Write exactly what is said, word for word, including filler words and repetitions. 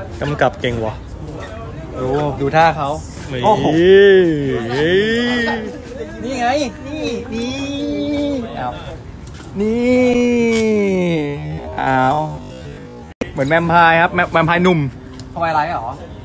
กำกับเก่งวะดูดูท่าเขานี่โอ้โหนี่ไงนี่นี่เอานี่เอาเหมือนแวมไพร์ครับแวมไพร์หนุ่มทำไมไรเหรอ